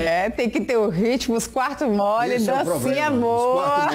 Tem que ter o ritmo, os quartos mole, dancinha boa.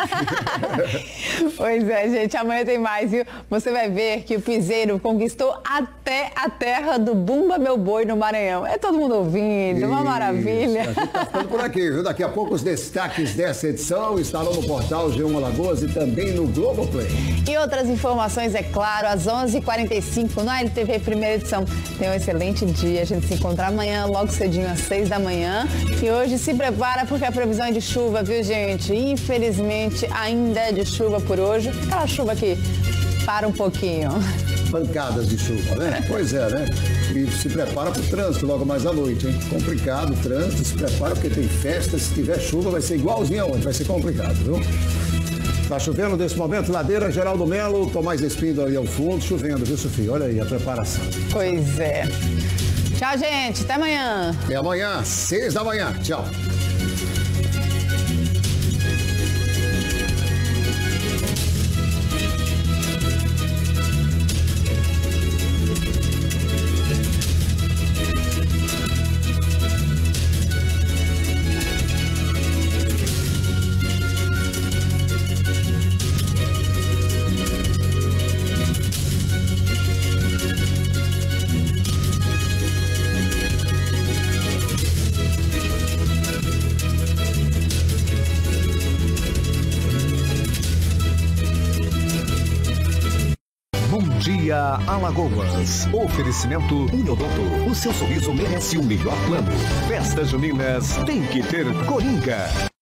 Pois é, gente, amanhã tem mais, viu? Você vai ver que o piseiro conquistou até a terra do Bumba Meu Boi no Maranhão. É todo mundo ouvindo, uma maravilha. A gente tá ficando por aqui, viu? Daqui a pouco os destaques dessa edição estarão no portal G1 Alagoas e também no Globoplay. E outras informações, é claro, às 11h45 na LTV Primeira Edição. Tenha um excelente dia, a gente se encontra amanhã, logo cedinho às 6 da manhã. E hoje se prepara porque a previsão é de chuva, viu, gente? Infelizmente ainda é de chuva por hoje. Aquela chuva que para um pouquinho. Pancadas de chuva, né? Pois é, né? E se prepara para o trânsito logo mais à noite, hein? Complicado o trânsito, se prepara porque tem festa, se tiver chuva vai ser igualzinho aonde, vai ser complicado, viu? Tá chovendo nesse momento, ladeira Geraldo Melo, Tomás Espindo ali ao fundo, chovendo, viu, Sofia? Olha aí a preparação. Pois é. Tchau, gente. Até amanhã. Até amanhã, 6 da manhã. Tchau. Dia Alagoas. Oferecimento Uniodonto. O seu sorriso merece o melhor plano. Festas juninas tem que ter Coringa.